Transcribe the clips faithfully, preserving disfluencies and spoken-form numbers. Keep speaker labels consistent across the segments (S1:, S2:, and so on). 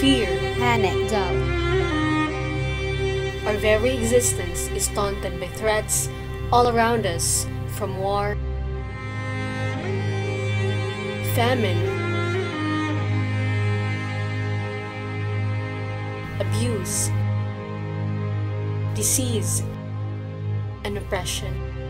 S1: fear,
S2: panic, doubt.
S1: Our very existence is taunted by threats all around us, from war, famine, abuse, disease, and oppression.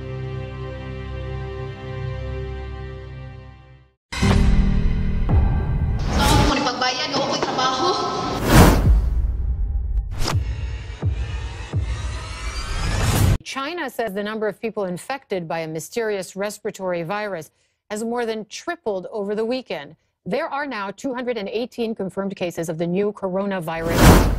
S3: China says the number of people infected by a mysterious respiratory virus has more than tripled over the weekend. There are now two hundred eighteen confirmed cases of the new coronavirus.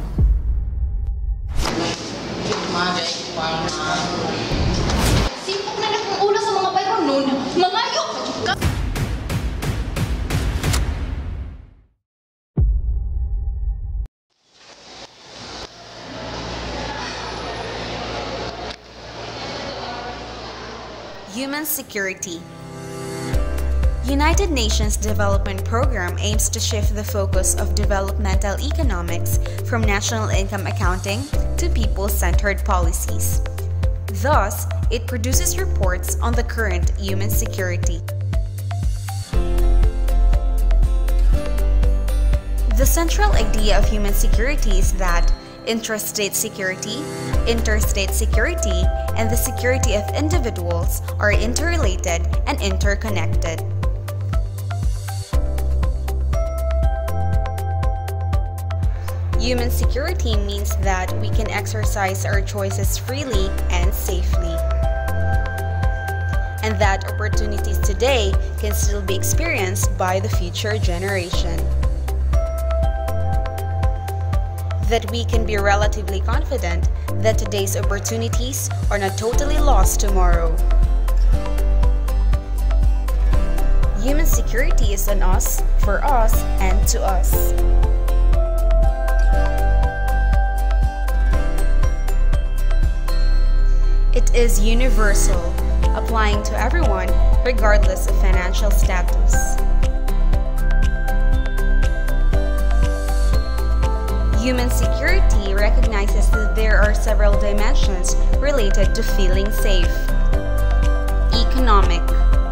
S2: Human security. United Nations Development Program aims to shift the focus of developmental economics from national income accounting to people-centered policies. Thus, it produces reports on the current human security. The central idea of human security is that intrastate security, interstate security, and the security of individuals are interrelated and interconnected. Human security means that we can exercise our choices freely and safely, and that opportunities today can still be experienced by the future generation. That we can be relatively confident that today's opportunities are not totally lost tomorrow. Human security is on us, for us, and to us. It is universal, applying to everyone regardless of financial status. Human security recognizes that there are several dimensions related to feeling safe. Economic.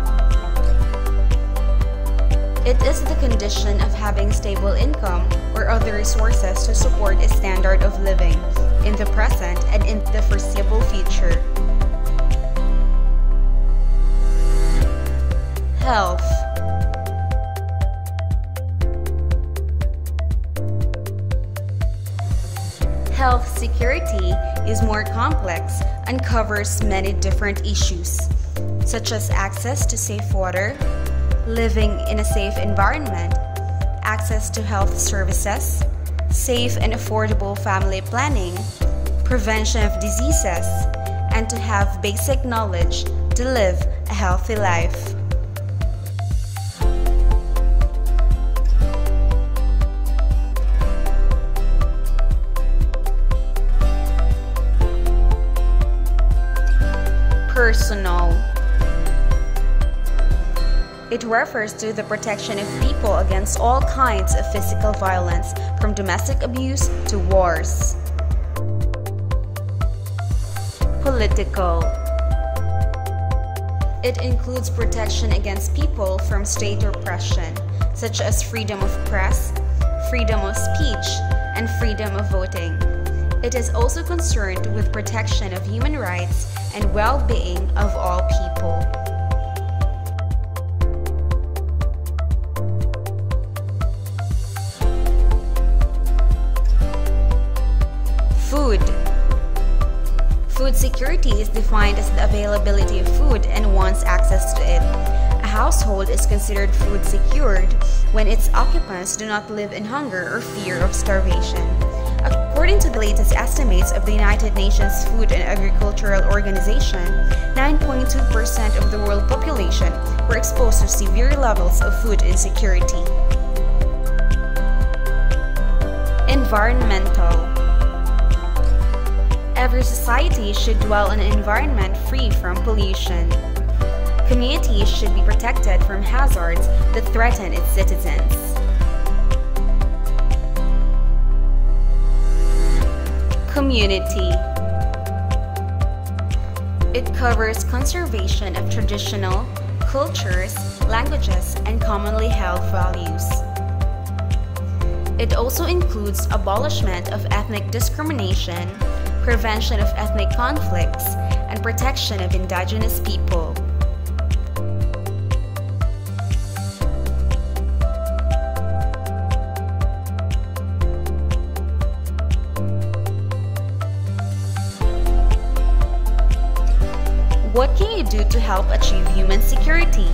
S2: It is the condition of having stable income or other resources to support a standard of living in the present and in the foreseeable future. Health. Health security is more complex and covers many different issues, such as access to safe water, living in a safe environment, access to health services, safe and affordable family planning, prevention of diseases, and to have basic knowledge to live a healthy life. Personal. It refers to the protection of people against all kinds of physical violence, from domestic abuse to wars. Political. It includes protection against people from state oppression, such as freedom of press, freedom of speech, and freedom of voting. It is also concerned with protection of human rights and well-being of all people. Food. Food security is defined as the availability of food and one's access to it. A household is considered food secured when its occupants do not live in hunger or fear of starvation. According to the latest estimates of the United Nations Food and Agricultural Organization, nine point two percent of the world population were exposed to severe levels of food insecurity. Environmental. Every society should dwell in an environment free from pollution. Communities should be protected from hazards that threaten its citizens. Community. It covers conservation of traditional cultures, languages, and commonly held values. It also includes abolishment of ethnic discrimination, prevention of ethnic conflicts, and protection of indigenous people. What can you do to help achieve human security?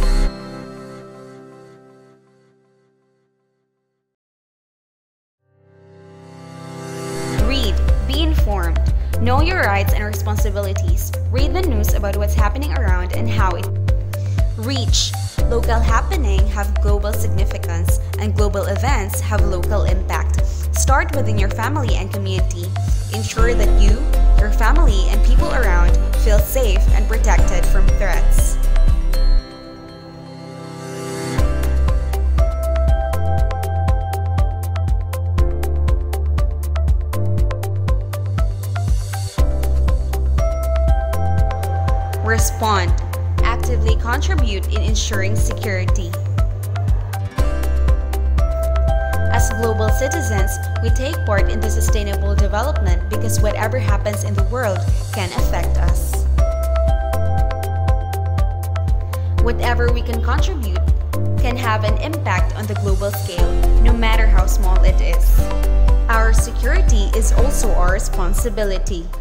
S2: Read. Be informed. Know your rights and responsibilities. Read the news about what's happening around and how it. Reach. Local happenings have global significance, and global events have local impact. Start within your family and community. Ensure that you, your family, and people around feel safe and protected from threats. Respond. Actively contribute in ensuring security. As global citizens, we take part in the sustainable development because whatever happens in the world can affect us. Whatever we can contribute can have an impact on the global scale, no matter how small it is. Our security is also our responsibility.